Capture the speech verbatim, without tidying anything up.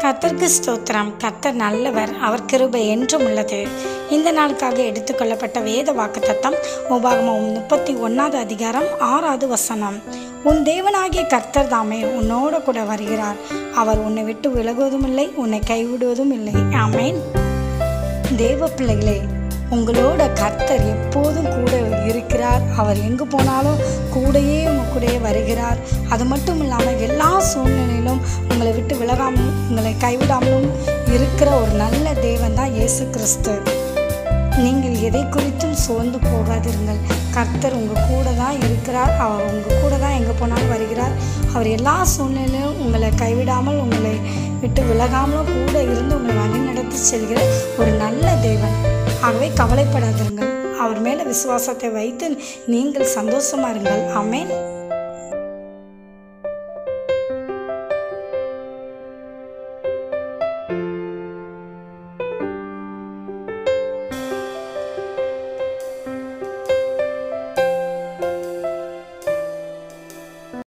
கர்த்தருக்கு ஸ்தோத்திரம். கர்த்தர் நல்லவர், அவர் கிருபை என்றும் உள்ளது. இந்த நாளுக்காக எடுத்துக்கொள்ளப்பட்ட வேத வாக்குத்தத்தம் உபாகமம் முப்பத்தி ஒன்றாவது அதிகாரம் ஆறாவது வசனம். உன் தேவனாகிய கர்த்தர் தாமே உன்னோட கூட வருகிறார். அவர் உன்னை விட்டு விலகுவதும் இல்லை, உன்னை கைவிடுவதும் இல்லை. ஆமேன். தேவ பிள்ளைகளே, உங்களோட கர்த்தர் எப்போதும் கூட இருக்கிறார். அவர் எங்கு போனாலும் கூடையே உங்க கூடயே வருகிறார். அது மட்டும் இல்லாமல் எல்லா சூழ்நிலையிலும் உங்களை விட்டு விலகாமலும் உங்களை கைவிடாமலும் இருக்கிற ஒரு நல்ல தேவன் தான் இயேசு கிறிஸ்து. நீங்கள் எதை குறித்தும் சோர்ந்து போகாதிருங்கள். கர்த்தர் உங்கள் கூட தான் இருக்கிறார். அவர் உங்கள் கூட தான் எங்கே போனாலும் வருகிறார். அவர் எல்லா சூழ்நிலையிலும் உங்களை கைவிடாமல் உங்களை விட்டு விலகாமலும் கூட இருந்து உங்களை வழி நடத்தி செல்கிற ஒரு நல்ல தேவன். ஆகவே கவலைப்படாதிருங்கள். அவர் மேலே விசுவாசத்தை வைத்து நீங்கள் சந்தோஷமா இருங்கள். ஆமேன்.